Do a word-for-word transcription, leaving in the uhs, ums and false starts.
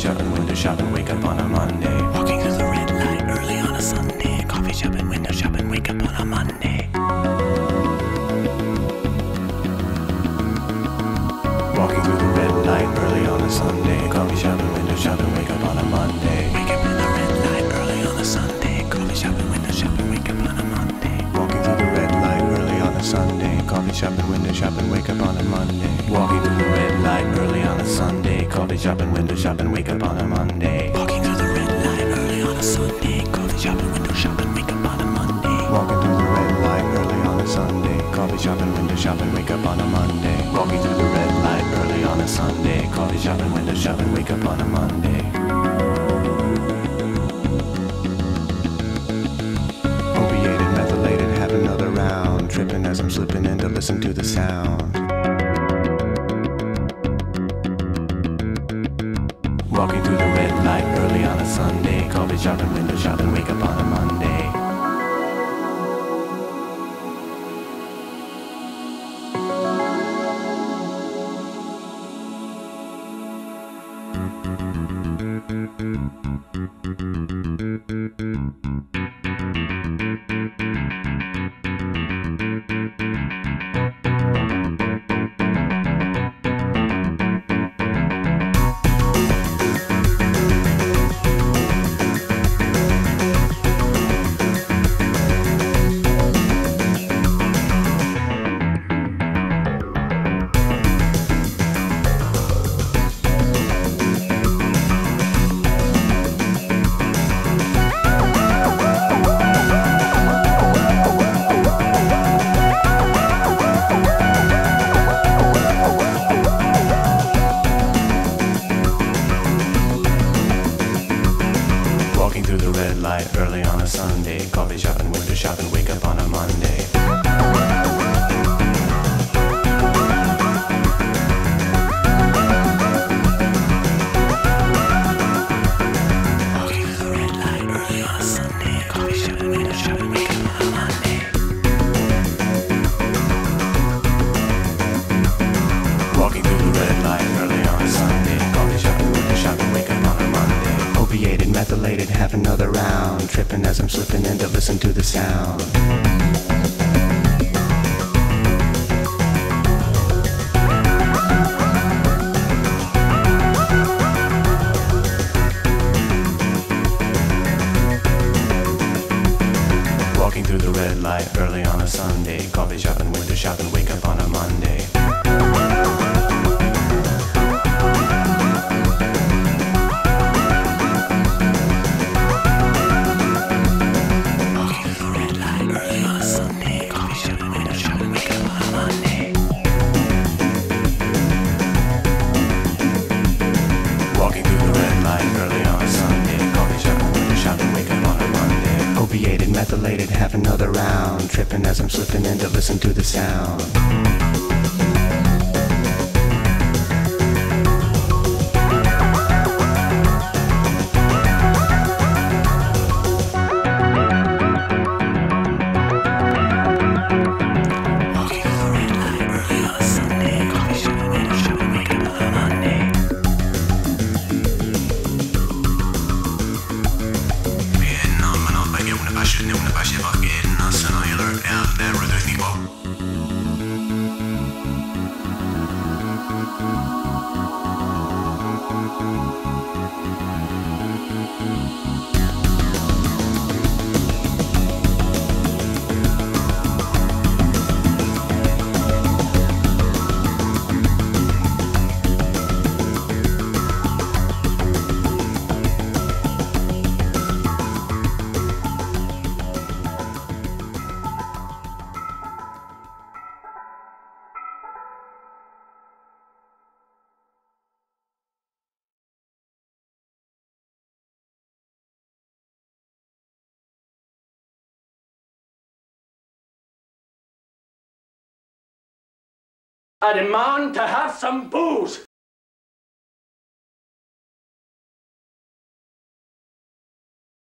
shopping, window shopping, wake up on a Monday. Walking through the red light early on a Sunday. Coffee shopping, window shopping, wake up on a Monday. Walking through the red light early on a Sunday. Coffee shopping, window shopping, wake up on a Monday. Wake up in the red light early on a Sunday. Coffee shopping, window shopping, wake up on a Monday. Walking through the red light early on a Sunday. Coffee shopping, window shopping, wake up on a Monday. Walking through the red light early on a Sunday. Coffee shopping, window shopping, wake up on a Monday. Walking through the red light early on a Sunday. Coffee shopping, window shopping, wake up on a Monday. Walking through the red light early on a Sunday. Coffee shopping, window shopping, wake up on a Monday. Walking through the red light early on a Sunday. Coffee shopping, window shopping, wake up on a Monday. Opiated, methylated, have another round. Tripping as I'm slipping in to listen to the sound. Walking through the red light early on a Sunday. Coffee shopping, window shopping, wake up on a Monday. Walking through the red light early on a Sunday. Coffee shopping, window shopping, wake up on a Monday. Walking through the red light early on a Sunday. Coffee shopping, window shopping, wake up on a Monday. Walking through the red light early on a Sunday. Coffee shopping, window shopping, wake up on a Monday. Opiated, methylated, have another round. Tripping as I'm slipping in to listen to the sound. Walking through the red light early on a Sunday. Coffee shopping, window shopping, wake up on a Monday. Walking through the red light early on a Sunday. Coffee shopping, window shopping, wake up on a Monday. Walking through the red light early on a Sunday. Coffee shopping, window shopping, wake up on a Monday. Opiated, methylated, have another round. Tripping as I'm slipping in to listen to the sound. Walking through the red light early on a Sunday. Coffee shopping, window shopping, wake up on a Monday. Bien, no, men al begge una pasje, nu una pasje van geen, als een hele, ja, daar wordt het niet op. I demand to have some booze.